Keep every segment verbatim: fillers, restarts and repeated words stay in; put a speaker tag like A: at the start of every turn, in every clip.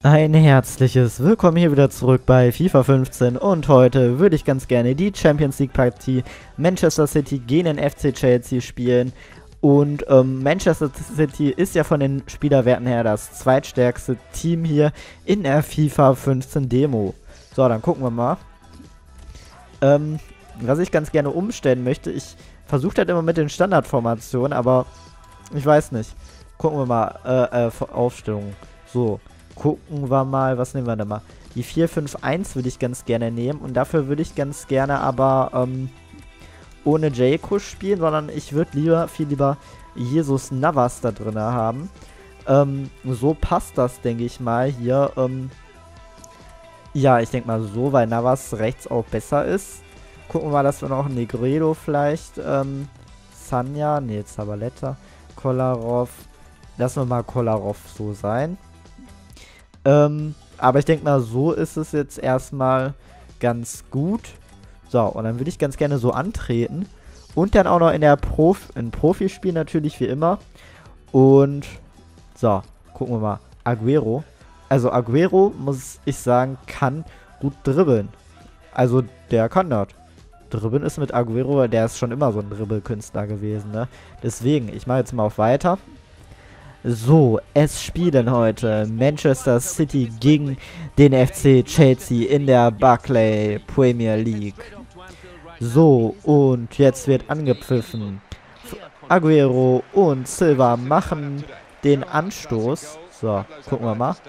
A: Ein herzliches Willkommen hier wieder zurück bei FIFA fünfzehn und heute würde ich ganz gerne die Champions League Partie Manchester City gegen den F C Chelsea spielen. Und ähm, Manchester City ist ja von den Spielerwerten her das zweitstärkste Team hier in der FIFA fünfzehn Demo. So, dann gucken wir mal. Ähm, was ich ganz gerne umstellen möchte, ich versuche das immer mit den Standardformationen, aber ich weiß nicht. Gucken wir mal, äh, äh, Aufstellung. So. Gucken wir mal, was nehmen wir denn mal? Die vier fünf eins würde ich ganz gerne nehmen und dafür würde ich ganz gerne aber ähm, ohne Jayco spielen, sondern ich würde lieber, viel lieber Jesus Navas da drin haben. Ähm, so passt das, denke ich mal, hier. Ähm, ja, ich denke mal so, weil Navas rechts auch besser ist. Gucken wir mal, dass wir noch Negredo vielleicht, ähm, Sanja, nee, Zabaleta, Kolarov. Lassen wir mal Kolarov so sein. Ähm, aber ich denke mal, so ist es jetzt erstmal ganz gut. So, und dann würde ich ganz gerne so antreten. Und dann auch noch in der Prof in Profispiel natürlich, wie immer. Und, so, gucken wir mal. Aguero. Also Aguero, muss ich sagen, kann gut dribbeln. Also, der kann das. Dribbeln ist mit Aguero, der ist schon immer so ein Dribbelkünstler gewesen, ne? Deswegen, ich mache jetzt mal auf weiter. So, es spielen heute Manchester City gegen den F C Chelsea in der Barclays Premier League. So, und jetzt wird angepfiffen. Aguero und Silva machen den Anstoß. So, gucken wir mal.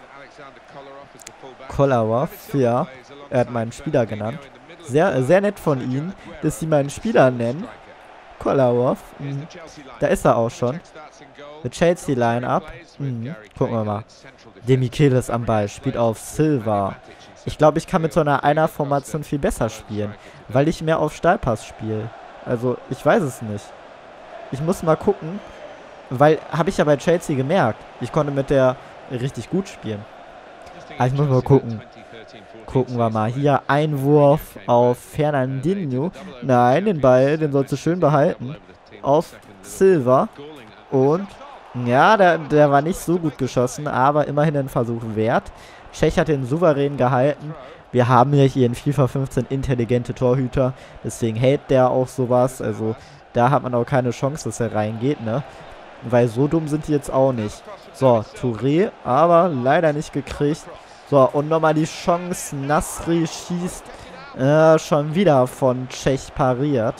A: Kolarov, ja, er hat meinen Spieler genannt. Sehr, sehr nett von ihnen, dass sie meinen Spieler nennen. Kolarov, mhm. Da ist er auch schon. Mit Chelsea Line-Up. Mhm. Gucken wir mal. Demichelis am Ball, spielt auf Silva. Ich glaube, ich kann mit so einer Einer-Formation viel besser spielen, weil ich mehr auf Steilpass spiele. Also, ich weiß es nicht. Ich muss mal gucken, weil, habe ich ja bei Chelsea gemerkt, ich konnte mit der richtig gut spielen. Aber ich muss mal gucken. Gucken wir mal. Hier Einwurf auf Fernandinho. Nein, den Ball, den sollst du schön behalten. Auf Silva. Und, ja, der, der war nicht so gut geschossen, aber immerhin ein Versuch wert. Cech hat den souverän gehalten. Wir haben ja hier in FIFA fünfzehn intelligente Torhüter. Deswegen hält der auch sowas. Also, da hat man auch keine Chance, dass er reingeht, ne? Weil so dumm sind die jetzt auch nicht. So, Touré, aber leider nicht gekriegt. So, und nochmal die Chance. Nasri schießt äh, schon wieder von Cech pariert.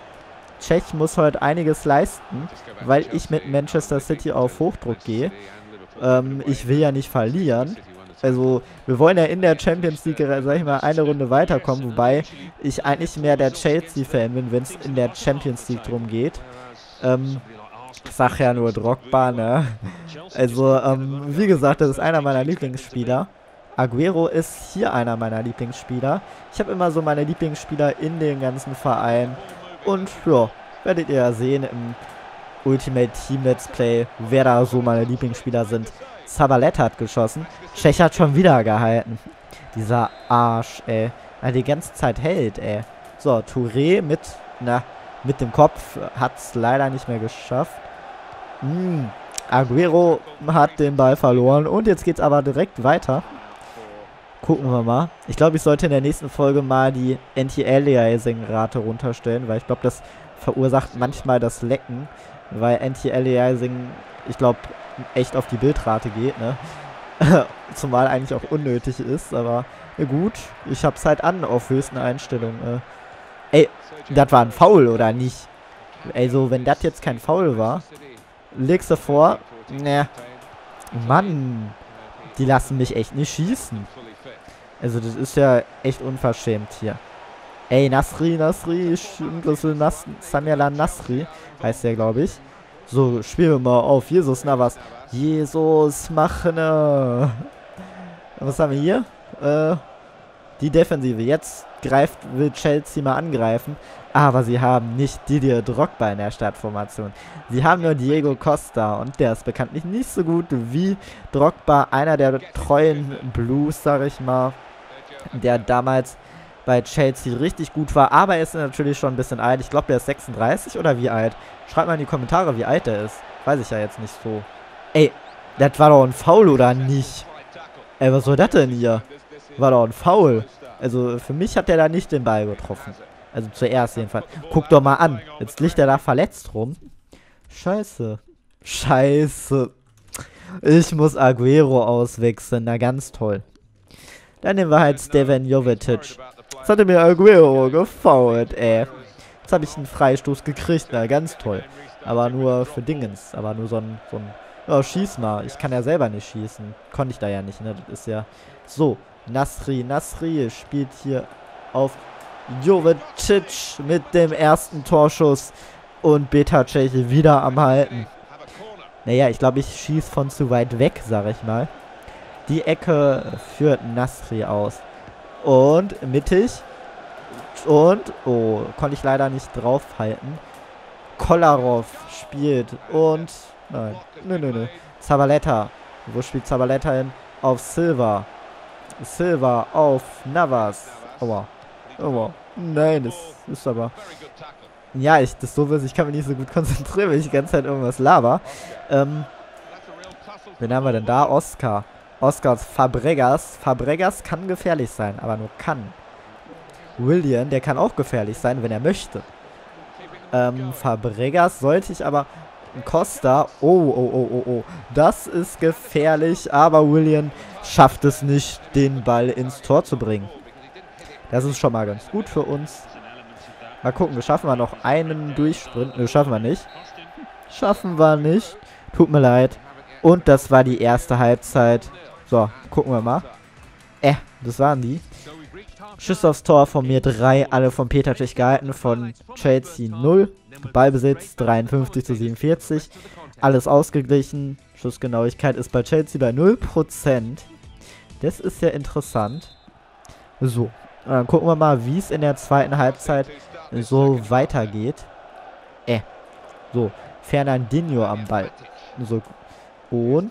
A: Cech muss heute einiges leisten, weil ich mit Manchester City auf Hochdruck gehe. Ähm, ich will ja nicht verlieren. Also, wir wollen ja in der Champions League, sag ich mal, eine Runde weiterkommen. Wobei ich eigentlich mehr der Chelsea-Fan bin, wenn es in der Champions League drum geht. Ähm, ich sag ja nur Drogba, ne? Also, ähm, wie gesagt, das ist einer meiner Lieblingsspieler. Aguero ist hier einer meiner Lieblingsspieler. Ich habe immer so meine Lieblingsspieler in den ganzen Vereinen. Und ja, werdet ihr ja sehen im Ultimate Team Let's Play, wer da so meine Lieblingsspieler sind. Zabaleta hat geschossen. Cech hat schon wieder gehalten. Dieser Arsch, ey. Er die ganze Zeit hält, ey. So, Touré mit, na, mit dem Kopf hat es leider nicht mehr geschafft. Hm, Aguero hat den Ball verloren. Und jetzt geht's aber direkt weiter. Gucken wir mal. Ich glaube, ich sollte in der nächsten Folge mal die Anti-Aliasing-Rate runterstellen, weil ich glaube, das verursacht manchmal das Lecken, weil Anti-Aliasing, ich glaube, echt auf die Bildrate geht, ne? Zumal eigentlich auch unnötig ist, aber ja gut, ich hab's halt an auf höchsten Einstellungen. Äh. Ey, das war ein Foul, oder nicht? Ey, so, wenn das jetzt kein Foul war, legst du vor, ne, Mann, die lassen mich echt nicht schießen. Also das ist ja echt unverschämt hier. Ey, Nasri, Nasri, Nas Samialan Nasri heißt der, glaube ich. So, spielen wir mal auf Jesus Navas. Jesus, machen. Was haben wir hier? Äh, die Defensive. Jetzt greift, will Chelsea mal angreifen. Aber sie haben nicht Didier Drogba in der Startformation. Sie haben nur Diego Costa und der ist bekanntlich nicht so gut wie Drogba, einer der treuen Blues, sag ich mal, der damals bei Chelsea richtig gut war, aber er ist natürlich schon ein bisschen alt. Ich glaube, der ist sechsunddreißig oder wie alt? Schreibt mal in die Kommentare, wie alt der ist. Weiß ich ja jetzt nicht so. Ey, das war doch ein Foul oder nicht? Ey, was soll das denn hier? War doch ein Foul. Also für mich hat der da nicht den Ball getroffen. Also zuerst jedenfalls. Guck doch mal an. Jetzt liegt er da verletzt rum. Scheiße. Scheiße. Ich muss Aguero auswechseln. Na, ganz toll. Dann nehmen wir halt Stevan Jovetic. Jetzt hatte mir Aguero gefoult, ey. Jetzt habe ich einen Freistoß gekriegt. Na, ganz toll. Aber nur für Dingens. Aber nur so ein... So ein ja, schieß mal. Ich kann ja selber nicht schießen. Konnte ich da ja nicht, ne? Das ist ja... So. Nasri. Nasri spielt hier auf Jovetic mit dem ersten Torschuss. Und Beta Tscheche wieder am Halten. Naja, ich glaube, ich schieße von zu weit weg, sag ich mal. Die Ecke führt Nasri aus. Und mittig. Und, oh, konnte ich leider nicht draufhalten. Kolarov spielt. Und, nein, nö, nö, nö. Zabaleta. Wo spielt Zabaleta hin? Auf Silva. Silva auf Navas. Aua. Aua. Nein, das ist aber... Ja, ich, das so ist, ich kann mich nicht so gut konzentrieren, wenn ich die ganze Zeit irgendwas laber. Ähm, wen haben wir denn da? Oscar. Oscar Fabregas. Fabregas kann gefährlich sein, aber nur kann. Willian, der kann auch gefährlich sein, wenn er möchte. Ähm, Fabregas sollte ich aber... Costa. Oh, oh, oh, oh, oh. Das ist gefährlich, aber Willian schafft es nicht, den Ball ins Tor zu bringen. Das ist schon mal ganz gut für uns. Mal gucken, schaffen wir noch einen Durchsprint? Ne, schaffen wir nicht. Schaffen wir nicht. Tut mir leid. Und das war die erste Halbzeit. So, gucken wir mal. Äh, das waren die. Schüsse aufs Tor von mir drei, alle von Peter Cech gehalten, von Chelsea null. Ballbesitz dreiundfünfzig zu siebenundvierzig. Alles ausgeglichen. Schussgenauigkeit ist bei Chelsea bei null Prozent. Das ist ja interessant. So, dann gucken wir mal, wie es in der zweiten Halbzeit so weitergeht. Äh, so, Fernandinho am Ball. So, und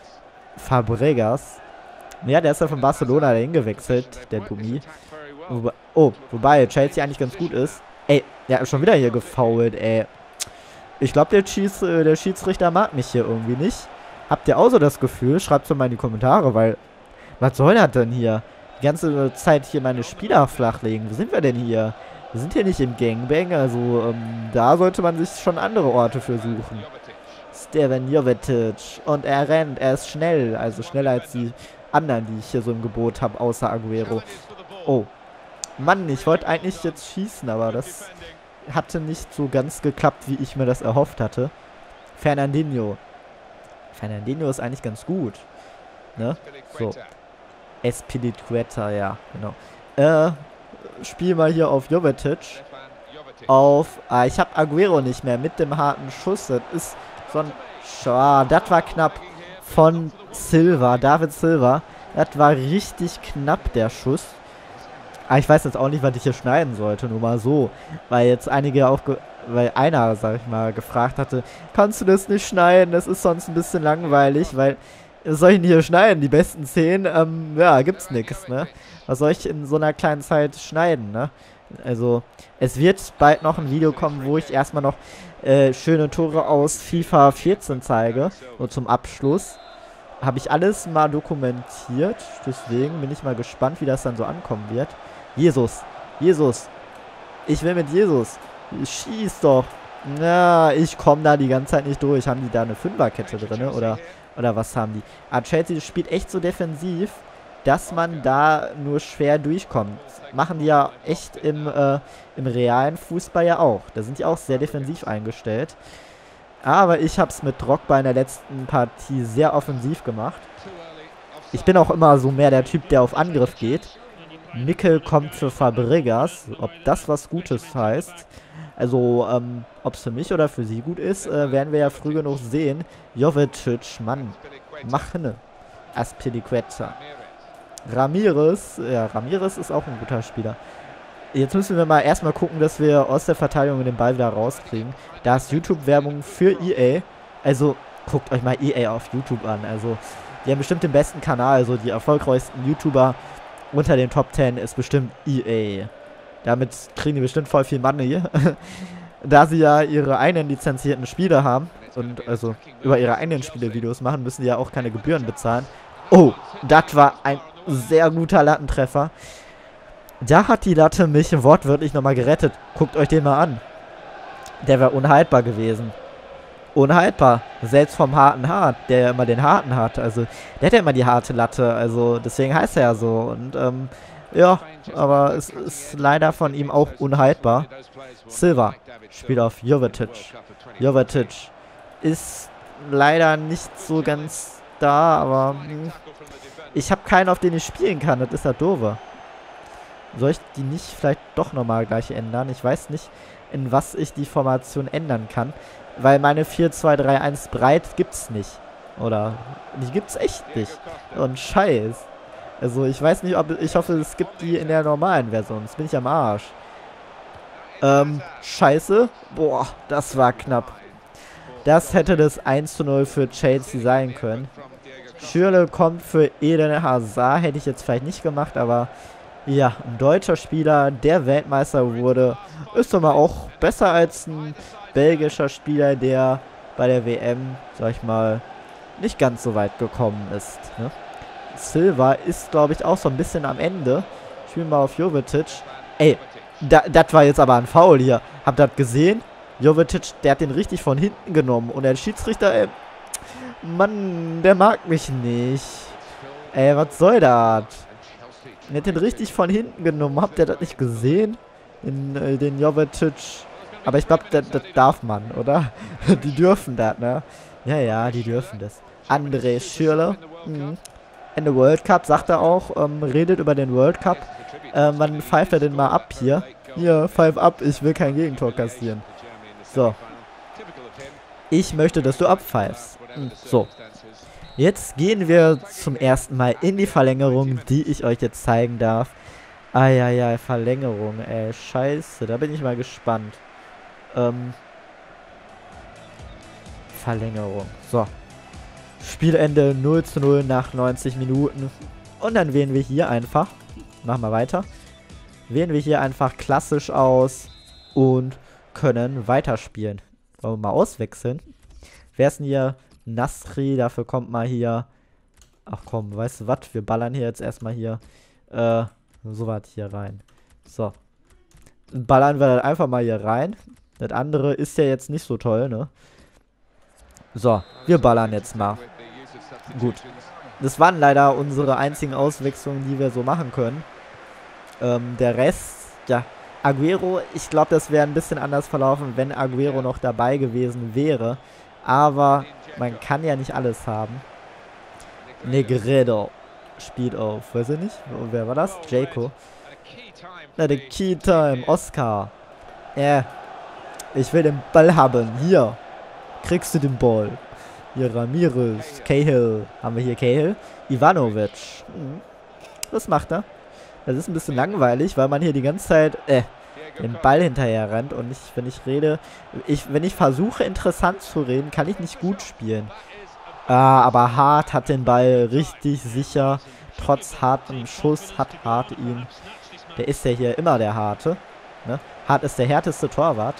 A: Fabregas. Ja, der ist ja von Barcelona dahin gewechselt, der Dummi. Wobei, oh, wobei Chelsea eigentlich ganz gut ist. Ey, der hat schon wieder hier gefoult, ey. Ich glaube, der, Schieß, äh, der Schiedsrichter mag mich hier irgendwie nicht. Habt ihr auch so das Gefühl? Schreibt es mal in die Kommentare, weil... Was soll das denn hier? Die ganze Zeit hier meine Spieler flachlegen. Wo sind wir denn hier? Wir sind hier nicht im Gangbang, also ähm, da sollte man sich schon andere Orte für suchen. Stevan Jovetic. Und er rennt, er ist schnell. Also schneller als die anderen, die ich hier so im Gebot habe, außer Aguero. Oh. Mann, ich wollte eigentlich jetzt schießen, aber das hatte nicht so ganz geklappt, wie ich mir das erhofft hatte. Fernandinho. Fernandinho ist eigentlich ganz gut. Ne? So. Espilicueta, ja, genau. Äh, spiel mal hier auf Jovetic. Auf, ah, ich habe Aguero nicht mehr mit dem harten Schuss. Das ist so ein, ah, das war knapp von Silva, David Silva. Das war richtig knapp, der Schuss. Ah, ich weiß jetzt auch nicht, was ich hier schneiden sollte, nur mal so. Weil jetzt einige auch, weil einer, sag ich mal, gefragt hatte, kannst du das nicht schneiden? Das ist sonst ein bisschen langweilig, weil, was soll ich denn hier schneiden? Die besten Szenen, ähm, ja, gibt's nix, ne? Was soll ich in so einer kleinen Zeit schneiden, ne? Also, es wird bald noch ein Video kommen, wo ich erstmal noch äh, schöne Tore aus FIFA vierzehn zeige. Und zum Abschluss habe ich alles mal dokumentiert. Deswegen bin ich mal gespannt, wie das dann so ankommen wird. Jesus, Jesus, ich will mit Jesus. Schieß doch. Na, ich komme da die ganze Zeit nicht durch. Haben die da eine Fünferkette drin, oder, oder was haben die? Ah, Chelsea spielt echt so defensiv, dass man da nur schwer durchkommt. Machen die ja echt im, äh, im realen Fußball ja auch. Da sind die auch sehr defensiv eingestellt. Aber ich habe es mit Drogba in der letzten Partie sehr offensiv gemacht. Ich bin auch immer so mehr der Typ, der auf Angriff geht. Nickel kommt für Fabregas. Ob das was Gutes heißt, also ähm, ob es für mich oder für sie gut ist, äh, werden wir ja früh genug sehen. Jovetic, Mann, mach hinne. Azpilicueta. Ramirez, ja, Ramirez ist auch ein guter Spieler. Jetzt müssen wir mal erstmal gucken, dass wir aus der Verteidigung den Ball wieder rauskriegen. Da ist YouTube-Werbung für E A. Also, guckt euch mal E A auf YouTube an. Also, die haben bestimmt den besten Kanal. Also, die erfolgreichsten YouTuber unter den Top zehn ist bestimmt E A. Damit kriegen die bestimmt voll viel Money. Da sie ja ihre eigenen lizenzierten Spiele haben und also über ihre eigenen Spiele Videos machen, müssen die ja auch keine Gebühren bezahlen. Oh, das war ein sehr guter Lattentreffer. Da hat die Latte mich wortwörtlich nochmal gerettet. Guckt euch den mal an. Der wäre unhaltbar gewesen. Unhaltbar. Selbst vom harten Hart, der ja immer den harten hat. Also, der hat ja immer die harte Latte. Also, deswegen heißt er ja so. Und, ähm, ja, aber es ist leider von ihm auch unhaltbar. Silva spielt auf Jovetic. Jovetic ist leider nicht so ganz da, aber mh, ich habe keinen, auf den ich spielen kann. Das ist der Doofe. Soll ich die nicht vielleicht doch nochmal gleich ändern? Ich weiß nicht, in was ich die Formation ändern kann. Weil meine vier zwei drei eins breit gibt's nicht. Oder, die gibt's echt nicht. Und Scheiß. Also ich weiß nicht, ob, ich hoffe, es gibt die in der normalen Version. Jetzt bin ich am Arsch. Ähm, Scheiße. Boah, das war knapp. Das hätte das eins zu null für Chelsea sein können. Schürrle kommt für Eden Hazard. Hätte ich jetzt vielleicht nicht gemacht, aber ja, ein deutscher Spieler, der Weltmeister wurde, ist doch mal auch besser als ein belgischer Spieler, der bei der W M, sag ich mal, nicht ganz so weit gekommen ist. Ne? Silva ist, glaube ich, auch so ein bisschen am Ende. Spielen wir auf Jovetic. Ey, das war jetzt aber ein Foul hier. Habt ihr das gesehen? Jovetic, der hat den richtig von hinten genommen. Und der Schiedsrichter, ey, Mann, der mag mich nicht. Ey, was soll das? Er hat den richtig von hinten genommen. Habt ihr das nicht gesehen? Den, äh, den Jovetic. Aber ich glaube, das, das darf man, oder? Die dürfen das, ne? Ja, ja, die dürfen das. André Schürrle. Mhm. In der World Cup, sagt er auch, ähm, redet über den World Cup. Ähm, wann pfeift er denn mal ab hier? Hier, pfeif ab, ich will kein Gegentor kassieren. So. Ich möchte, dass du abpfeifst. Mhm. So. Jetzt gehen wir zum ersten Mal in die Verlängerung, die ich euch jetzt zeigen darf. Eieiei, Verlängerung, ey, scheiße, da bin ich mal gespannt. Ähm, Verlängerung, so. Spielende null zu null nach neunzig Minuten. Und dann wählen wir hier einfach, machen wir weiter, wählen wir hier einfach klassisch aus und können weiterspielen. Wollen wir mal auswechseln? Wer ist denn hier? Nasri, dafür kommt mal hier. Ach komm, weißt du was? Wir ballern hier jetzt erstmal hier. Äh, so was hier rein. So. Ballern wir dann einfach mal hier rein. Das andere ist ja jetzt nicht so toll, ne? So, wir ballern jetzt mal. Gut. Das waren leider unsere einzigen Auswechslungen, die wir so machen können. Ähm, der Rest, ja. Aguero, ich glaube, das wäre ein bisschen anders verlaufen, wenn Aguero noch dabei gewesen wäre. Aber man kann ja nicht alles haben. Negredo spielt auf, weiß ich nicht, wer war das? Jaco. Na, der Key Time, Oscar. Ja, ich will den Ball haben, hier. Kriegst du den Ball. Hier Ramirez, Cahill. Haben wir hier Cahill? Ivanovic. Hm. Was macht er? Das ist ein bisschen langweilig, weil man hier die ganze Zeit, äh, den Ball hinterher rennt und ich, wenn ich rede, ich, wenn ich versuche interessant zu reden, kann ich nicht gut spielen. Ah, aber Hart hat den Ball richtig sicher, trotz hartem Schuss hat Hart ihn. Der ist ja hier immer der Harte. Ne? Hart ist der härteste Torwart.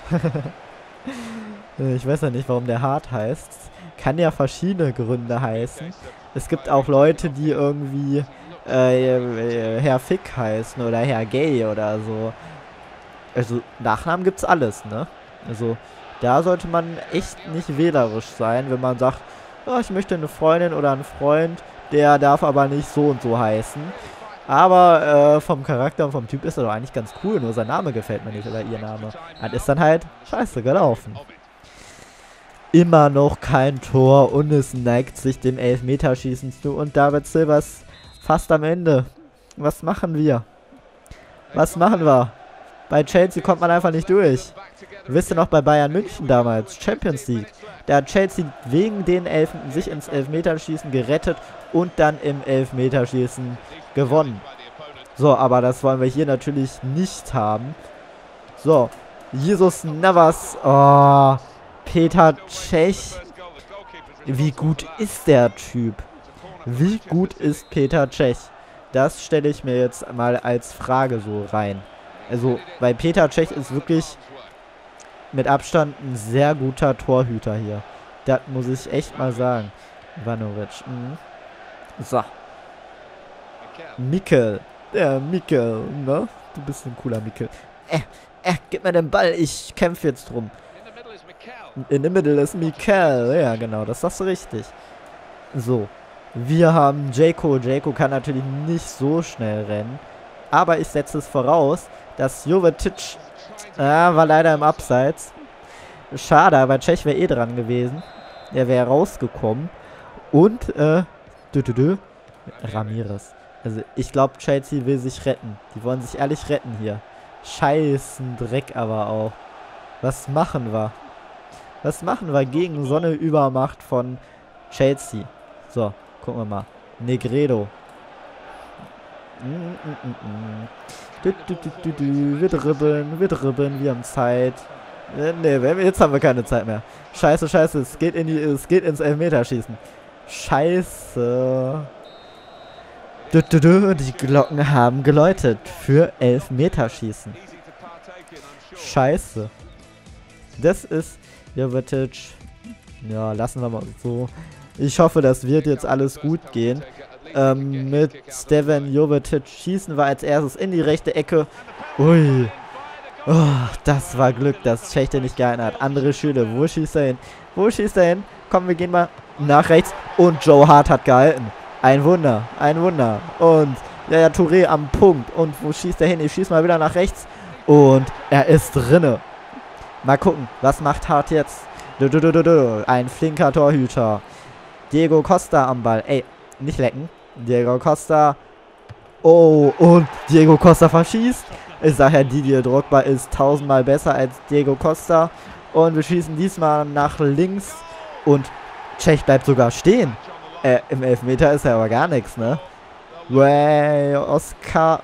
A: Ich weiß ja nicht, warum der Hart heißt. Kann ja verschiedene Gründe heißen. Es gibt auch Leute, die irgendwie äh, Herr Fick heißen oder Herr Gay oder so. Also Nachnamen gibt's alles, ne? Also da sollte man echt nicht wählerisch sein, wenn man sagt, oh, ich möchte eine Freundin oder einen Freund, der darf aber nicht so und so heißen. Aber äh, vom Charakter und vom Typ ist er doch eigentlich ganz cool, nur sein Name gefällt mir nicht oder ihr Name. Das ist dann halt scheiße gelaufen. Immer noch kein Tor und es neigt sich dem Elfmeterschießen zu und David Silva ist fast am Ende. Was machen wir? Was machen wir? Bei Chelsea kommt man einfach nicht durch. Wisst ihr noch bei Bayern München damals? Champions League. Da hat Chelsea wegen den Elfen sich ins Elfmeterschießen gerettet und dann im Elfmeterschießen gewonnen. So, aber das wollen wir hier natürlich nicht haben. So, Jesus Navas. Oh, Peter Cech. Wie gut ist der Typ? Wie gut ist Peter Cech? Das stelle ich mir jetzt mal als Frage so rein. Also, weil Peter Cech ist wirklich mit Abstand ein sehr guter Torhüter hier. Das muss ich echt mal sagen. Ivanovic. Mhm. So, Mikel. Der Mikel, ne? Du bist ein cooler Mikel. Äh, äh, gib mir den Ball, ich kämpfe jetzt drum. In der Mitte ist Mikel. Ja, genau, das sagst du richtig. So. Wir haben Dzeko. Dzeko kann natürlich nicht so schnell rennen. Aber ich setze es voraus, dass Jovetic... Ah, war leider im Abseits. Schade, aber Cech wäre eh dran gewesen. Der wäre rausgekommen. Und, äh... Dü, dü, dü, Ramirez. Also, ich glaube, Chelsea will sich retten. Die wollen sich ehrlich retten hier. Scheißen Dreck aber auch. Was machen wir? Was machen wir gegen so eine Übermacht von Chelsea? So, gucken wir mal. Negredo. Mm, mm, mm, mm. Du, du, du, du, du. Wir dribbeln, wir dribbeln, wir haben Zeit. Äh, ne, jetzt haben wir keine Zeit mehr. Scheiße, scheiße, es geht, in die, es geht ins Elfmeterschießen. Scheiße. Du, du, du. Die Glocken haben geläutet für Elfmeterschießen. Scheiße. Das ist Jovetic. Ja, lassen wir mal so. Ich hoffe, das wird jetzt alles gut gehen. Ähm, mit Stevan Jovetic schießen wir als erstes in die rechte Ecke. Ui. Oh, das war Glück, dass Cech nicht gehalten hat. Andere Schüler. Wo schießt er hin? Wo schießt er hin? Komm, wir gehen mal nach rechts. Und Joe Hart hat gehalten. Ein Wunder. Ein Wunder. Und ja, ja, Touré am Punkt. Und wo schießt er hin? Ich schieße mal wieder nach rechts. Und er ist drinne. Mal gucken, was macht Hart jetzt? Du, du, du, du, du. Ein flinker Torhüter. Diego Costa am Ball. Ey, nicht lecken. Diego Costa. Oh, und Diego Costa verschießt. Ich sage ja, Didier Drogba ist tausendmal besser als Diego Costa. Und wir schießen diesmal nach links. Und Cech bleibt sogar stehen. Äh, im Elfmeter ist ja aber gar nichts, ne? Way, Oscar.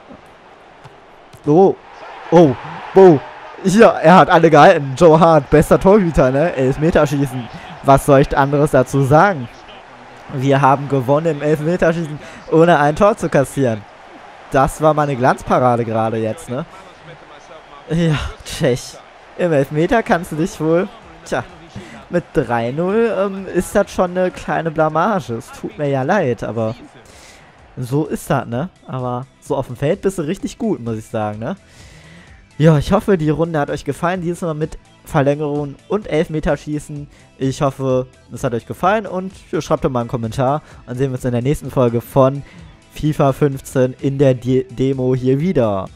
A: Oh. Oh. Oh. Ja, er hat alle gehalten. Joe Hart, bester Torhüter, ne? Elfmeterschießen. Was soll ich anderes dazu sagen? Wir haben gewonnen im Elfmeterschießen, ohne ein Tor zu kassieren. Das war meine Glanzparade gerade jetzt, ne? Ja, Cech. Im Elfmeter kannst du dich wohl... Tja, mit drei null ähm, ist das schon eine kleine Blamage. Es tut mir ja leid, aber... So ist das, ne? Aber so auf dem Feld bist du richtig gut, muss ich sagen, ne? Ja, ich hoffe, die Runde hat euch gefallen. Dieses Mal mit Verlängerung und Elfmeterschießen. Ich hoffe, es hat euch gefallen und ja, schreibt doch mal einen Kommentar. Dann sehen wir uns in der nächsten Folge von FIFA fünfzehn in der De- Demo hier wieder.